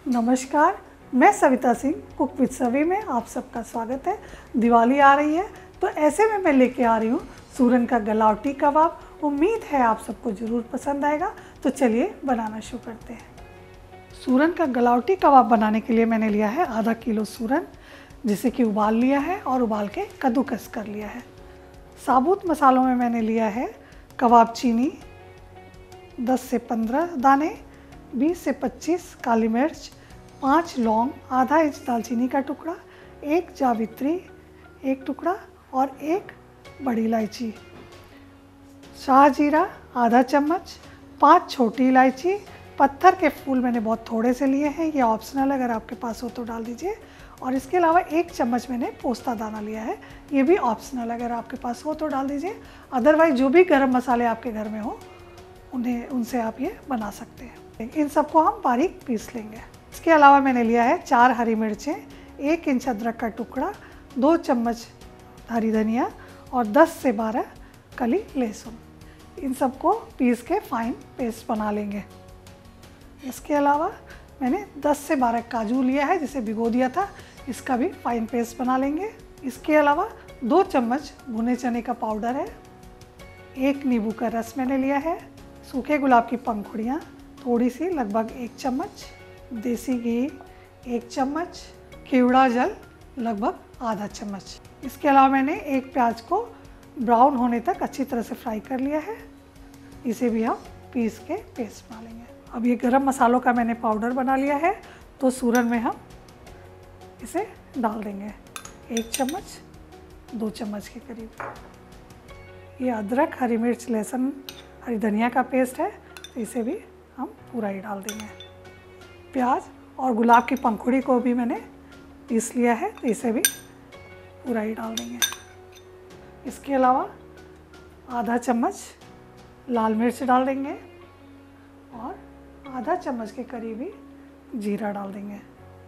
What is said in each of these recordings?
नमस्कार, मैं Savita Singh cook with सवी में आप सबका स्वागत है। दिवाली आ रही है तो ऐसे में मैं लेके आ रही हूँ सूरन का गलावटी कबाब। उम्मीद है आप सबको ज़रूर पसंद आएगा। तो चलिए बनाना शुरू करते हैं। सूरन का गलावटी कबाब बनाने के लिए मैंने लिया है आधा किलो सूरन, जिसे कि उबाल लिया है और उबाल के कद्दूकस कर लिया है। साबुत मसालों में मैंने लिया है कबाब चीनी 10 से 15 दाने, 20 से 25 काली मिर्च, 5 लौंग, आधा इंच दालचीनी का टुकड़ा, 1 जावित्री 1 टुकड़ा और 1 बड़ी इलायची, शाह जीरा आधा चम्मच, 5 छोटी इलायची। पत्थर के फूल मैंने बहुत थोड़े से लिए हैं, ये ऑप्शनल, अगर आपके पास हो तो डाल दीजिए। और इसके अलावा 1 चम्मच मैंने पोस्ता दाना लिया है, ये भी ऑप्शनल, अगर आपके पास हो तो डाल दीजिए। अदरवाइज जो भी गरम मसाले आपके घर में हो उनसे आप ये बना सकते हैं। इन सबको हम बारीक पीस लेंगे। इसके अलावा मैंने लिया है 4 हरी मिर्चें, 1 इंच अदरक का टुकड़ा, 2 चम्मच हरी धनिया और 10 से 12 कली लहसुन। इन सबको पीस के फाइन पेस्ट बना लेंगे। इसके अलावा मैंने 10 से 12 काजू लिया है, जिसे भिगो दिया था, इसका भी फाइन पेस्ट बना लेंगे। इसके अलावा 2 चम्मच भुने चने का पाउडर है, 1 नींबू का रस मैंने लिया है, सूखे गुलाब की पंखुड़ियाँ थोड़ी सी लगभग 1 चम्मच, देसी घी 1 चम्मच, केवड़ा जल लगभग आधा चम्मच। इसके अलावा मैंने 1 प्याज को ब्राउन होने तक अच्छी तरह से फ्राई कर लिया है, इसे भी हम पीस के पेस्ट बना लेंगे। अब ये गरम मसालों का मैंने पाउडर बना लिया है, तो सूरन में हम इसे डाल देंगे 1 चम्मच 2 चम्मच के करीब। ये अदरक हरी मिर्च लहसुन हरी धनिया का पेस्ट है, तो इसे भी हम पूरा ही डाल देंगे। प्याज और गुलाब की पंखुड़ी को भी मैंने पीस लिया है, तो इसे भी पूरा ही डाल देंगे। इसके अलावा आधा चम्मच लाल मिर्च डाल देंगे और आधा चम्मच के करीब ही जीरा डाल देंगे,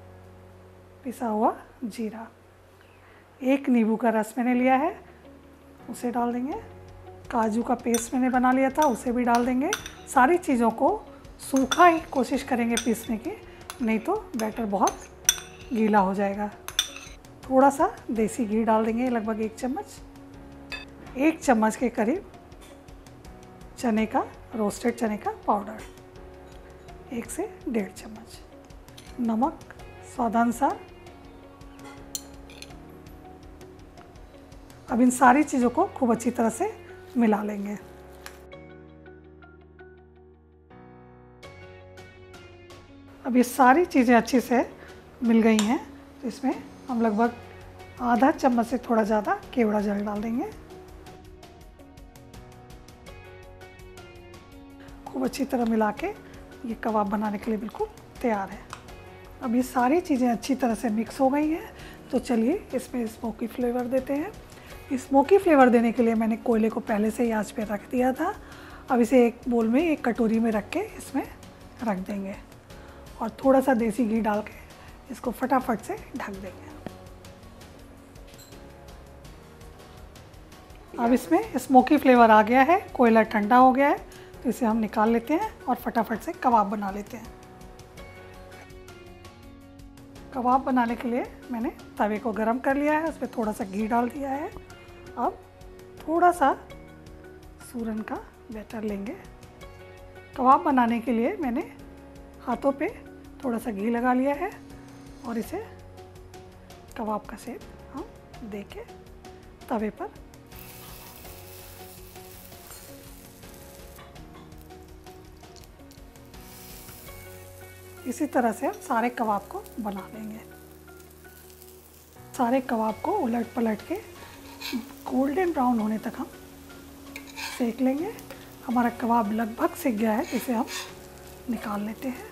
पिसा हुआ जीरा। 1 नींबू का रस मैंने लिया है, उसे डाल देंगे। काजू का पेस्ट मैंने बना लिया था, उसे भी डाल देंगे। सारी चीज़ों को सूखा ही कोशिश करेंगे पीसने की, नहीं तो बैटर बहुत गीला हो जाएगा। थोड़ा सा देसी घी डाल देंगे, लगभग 1 चम्मच। 1 चम्मच के करीब चने का रोस्टेड चने का पाउडर, 1 से 1.5 चम्मच। नमक स्वादानुसार। अब इन सारी चीज़ों को खूब अच्छी तरह से मिला लेंगे। अब ये सारी चीज़ें अच्छे से मिल गई हैं, तो इसमें हम लगभग आधा चम्मच से थोड़ा ज़्यादा केवड़ा जल डाल देंगे। खूब अच्छी तरह मिला के ये कबाब बनाने के लिए बिल्कुल तैयार है। अब ये सारी चीज़ें अच्छी तरह से मिक्स हो गई हैं, तो चलिए इसमें स्मोकी फ्लेवर देते हैं। स्मोकी फ्लेवर देने के लिए मैंने कोयले को पहले से ही आंच पे रख दिया था। अब इसे एक बोल में, एक कटोरी में रख के इसमें रख देंगे और थोड़ा सा देसी घी डाल के इसको फटाफट से ढक देंगे। अब इसमें स्मोकी फ्लेवर आ गया है, कोयला ठंडा हो गया है, तो इसे हम निकाल लेते हैं और फटाफट से कबाब बना लेते हैं। कबाब बनाने के लिए मैंने तवे को गरम कर लिया है, उस पर थोड़ा सा घी डाल दिया है। अब थोड़ा सा सूरन का बैटर लेंगे। कबाब बनाने के लिए मैंने हाथों पे थोड़ा सा घी लगा लिया है और इसे कबाब का शेप हम दे के तवे पर इसी तरह से हम सारे कबाब को बना लेंगे। सारे कबाब को उलट पलट के गोल्डन ब्राउन होने तक हम सेक लेंगे। हमारा कबाब लगभग सिक गया है, इसे हम निकाल लेते हैं।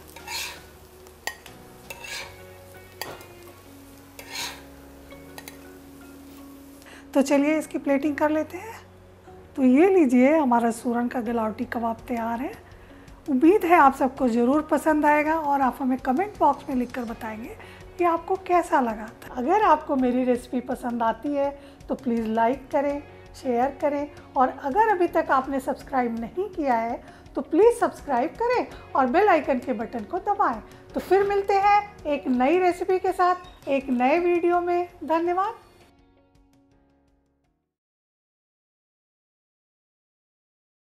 तो चलिए इसकी प्लेटिंग कर लेते हैं। तो ये लीजिए, हमारा सूरन का गलावटी कबाब तैयार है। उम्मीद है आप सबको ज़रूर पसंद आएगा और आप हमें कमेंट बॉक्स में लिखकर बताएंगे कि आपको कैसा लगा। अगर आपको मेरी रेसिपी पसंद आती है तो प्लीज़ लाइक करें, शेयर करें और अगर अभी तक आपने सब्सक्राइब नहीं किया है तो प्लीज़ सब्सक्राइब करें और बेल आइकन के बटन को दबाएं तो फिर मिलते हैं एक नई रेसिपी के साथ एक नए वीडियो में। धन्यवाद।